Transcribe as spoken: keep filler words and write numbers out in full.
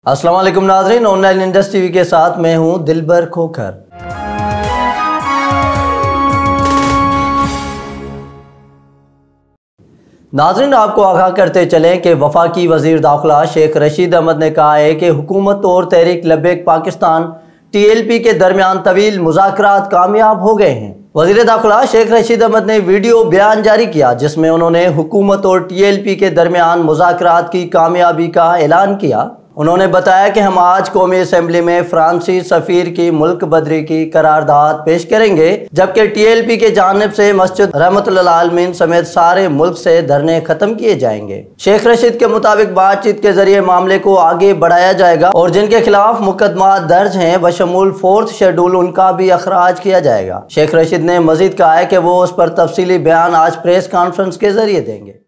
अस्सलाम वालेकुम नाज़रीन, ऑनलाइन इंडस टीवी के साथ मैं हूं दिलबर खोखर। नाज़रीन, आपको आगाह करते चलें कि वफाकी वज़ीर दाखिला शेख रशीद अहमद ने कहा है कि हुकूमत और Tehreek Labbaik Pakistan T L P के दरमियान तवील मुज़ाकरात कामयाब हो गए हैं। वज़ीर दाखिला शेख रशीद अहमद ने वीडियो बयान जारी किया जिसमें उन्होंने हुकूमत और टी एल पी के दरमियान मुज़ाकरात की कामयाबी का ऐलान किया। उन्होंने बताया कि हम आज कौमी असम्बली में फ्रांसी सफ़ीर की मुल्क बदरी की करारदाद पेश करेंगे, जबकि टी एल पी के जानिब से मस्जिद रहमतुल्लिल आलमीन समेत सारे मुल्क से धरने खत्म किए जाएंगे। शेख रशीद के मुताबिक बातचीत के जरिए मामले को आगे बढ़ाया जाएगा और जिनके खिलाफ मुकदमा दर्ज हैं बशमूल फोर्थ शेड्यूल उनका भी अखराज किया जाएगा। शेख रशीद ने मजीद कहा है कि वो उस पर तफसीली बयान आज प्रेस कॉन्फ्रेंस के जरिए देंगे।